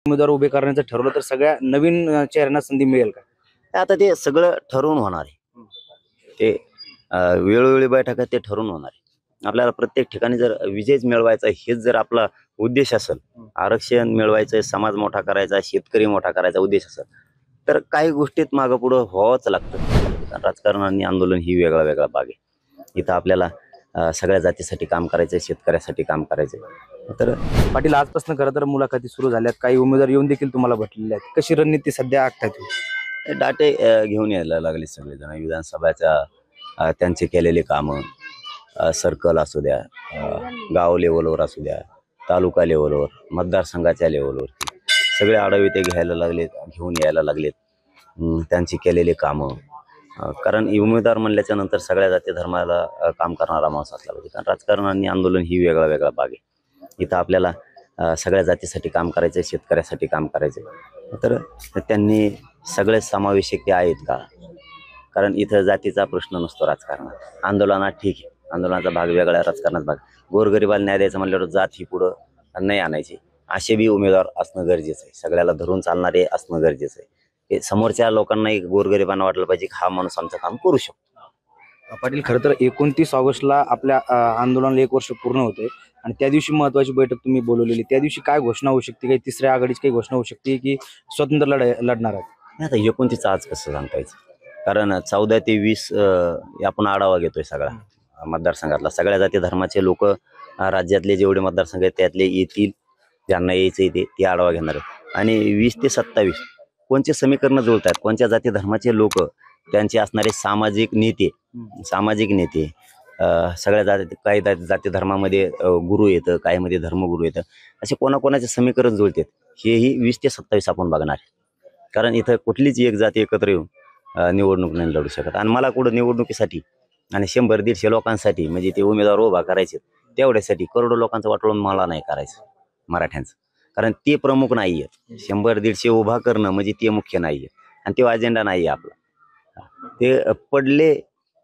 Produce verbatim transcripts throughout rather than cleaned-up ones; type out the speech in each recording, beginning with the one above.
उमेदवार उभे करण्याचं ठरवलं तर सगळ्या नवीन अ, चेहऱ्यांना संधी मिळेल का? आता ते सगळं ठरवून होणार आहे. ते अ, वेळोवेळी बैठका ते ठरवून होणार आहे. आपल्याला प्रत्येक ठिकाणी जर विजयच मिळवायचा हेच जर आपला उद्देश असेल, आरक्षण मिळवायचं, समाज मोठा करायचा, शेतकरी मोठा करायचा उद्देश असेल, तर काही गोष्टीत मागं पुढं व्हावंच लागतं. राजकारण आणि आंदोलन ही वेगळा वेगळा भाग आहे. इथं आपल्याला अ, सगळ्या जातीसाठी काम करायचं, शेतकऱ्यासाठी काम करायचं. तर पाटील, आजपासून खरं तर मुलाखती सुरू झाल्यात, काही उमेदवार येऊन देखील तुम्हाला भेटलेले आहेत. कशी रणनीती सध्या आखताय तुम्ही? डाटे अ, घेऊन यायला लागले सगळेजण. विधानसभाच्या अ, त्यांचे केलेले कामं, सर्कल असू द्या, अ, गाव लेवलवर असू द्या, तालुका लेवलवर, मतदारसंघाच्या लेवलवरती सगळे आढावे ते घ्यायला लागलेत, घेऊन यायला लागलेत. अं, त्यांची केलेली कामं, अ, कारण उमेदवार म्हणल्याच्या नंतर सगळ्या जाती धर्माला अ, काम करणारा माणूस असला पाहिजे. कारण राजकारण आणि आंदोलन ही वेगळा वेगळा भाग आहे. इथं आपल्याला अ, सगळ्या जातीसाठी काम करायचं, शेतकऱ्यासाठी काम करायचं. तर त्यांनी सगळे समावेशक ते आहेत का? कारण इथं जातीचा प्रश्न नसतो राजकारणात. आंदोलनात ठीक आहे, आंदोलनाचा भाग वेगळा, राजकारणात भाग. गोरगरिबाला न्याय द्यायचा म्हणल्यावर जात ही पुढं नाही आणायची. असे बी उमेदवार असणं गरजेचं आहे. सगळ्याला धरून चालणारे असणं गरजेचं आहे. हे समोरच्या लोकांनाही, गोरगरिबांना वाटलं पाहिजे की हा माणूस आमचं काम करू शकतो. पाटील, खरं तर एकोणतीस ऑगस्टला आपल्या अ, आंदोलनाला एक वर्ष पूर्ण होते आणि त्या दिवशी महत्वाची बैठक तुम्ही बोलवलेली. त्या दिवशी काय घोषणा होऊ शकते? काही तिसऱ्या आघाडीची काही घोषणा होऊ शकते की स्वतंत्र लढाई लढणार आहेत? नाही, आता एकोणतीस आज कसं सांगता यायचं? कारण चौदा ते वीस अं, आपण आढावा घेतोय सगळा मतदारसंघातला. सगळ्या जाती धर्माचे लोक राज्यातले जेवढे मतदारसंघ आहेत त्यातले येतील, ज्यांना यायचं ते ते आढावा घेणार आहेत. आणि वीस ते सत्तावीस कोणचे समीकरणं जुळत आहेत, कोणत्या जाती धर्माचे लोक, त्यांचे असणारे सामाजिक नेते, सामाजिक नेते अं, सगळ्या जाती, काही जाती जाती धर्मामध्ये अं, गुरु येतं, काहीमध्ये धर्मगुरू येतं, असे कोणाकोणाचे समीकरण जुळतात हेही वीस ते सत्तावीस आपण बघणार आहे. कारण इथं कुठलीच एक जाती एकत्र येऊन अ, निवडणूक नाही लढू शकत. आणि मला कुठं निवडणुकीसाठी आणि शंभर दीडशे लोकांसाठी, म्हणजे ते उमेदवार उभा करायचे तेवढ्यासाठी करोडो लोकांचं वाटोळं मला नाही करायचं मराठ्यांचं. कारण ते प्रमुख नाही आहेत. शंभर दीडशे उभा करणं म्हणजे ते मुख्य नाही आहे आणि तो अजेंडा नाही आहे आपला. ते पडले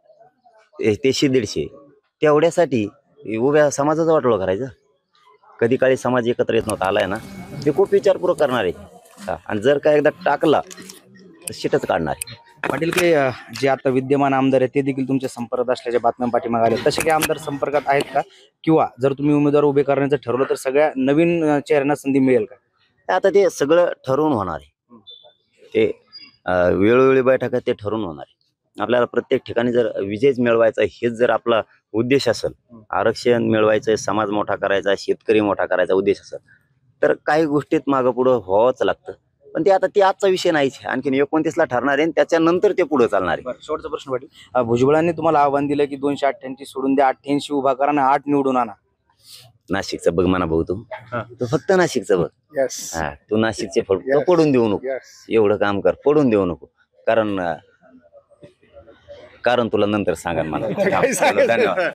तेशे दीडशे तेवढ्यासाठी उभ्या समाजाचं वाटोळं करायचं. कधी काळी समाज एकत्र येत नव्हता, आलाय ना, ते खूप विचारपूर्वक करणार आहे. आणि जर का एकदा टाकला तर शिटच काढणार आहे. पाटील, काही अ, जे आता विद्यमान आमदार आहेत ते देखील तुमच्या संपर्कात असल्याच्या बातम्या पाठीमागे आल्या. तसे काही आमदार संपर्कात आहेत का? किंवा जर तुम्ही उमेदवार उभे करण्याचं ठरवलं तर सगळ्या नवीन अ, चेहऱ्यांना संधी मिळेल का? आता ते सगळं ठरवून होणार आहे. ते अ, वेळोवेळी बैठका ते ठरवून होणार आहे. आपल्याला प्रत्येक ठिकाणी जर विजयच मिळवायचा हेच जर आपला उद्देश असेल, आरक्षण मिळवायचं, समाज मोठा करायचा, शेतकरी मोठा करायचा उद्देश असेल, तर काही गोष्टीत मागं पुढं व्हावंच लागतं. पण ते आता ते आजचा विषय नाहीच. आणखीन एकोणतीसला ठरणार आहे आणि त्याच्यानंतर ते पुढे चालणार आहे. शेवटचा प्रश्न पाटील, अ, भुजबळांनी तुम्हाला आव्हान दिलं की दोनशे अठ्ठ्याऐंशी सोडून द्या, अठ्ठ्याऐंशी उभा करा ना, आठ निवडून आणा. नाशिकचं बघ म्हणा भाऊ, तू तू फक्त नाशिकचं बघ. हा, तू नाशिकचे फक्त पडून देऊ नको. एवढं काम कर, पडून देऊ नको. कारण कारण तुला नंतर सांगा मला. धन्यवाद.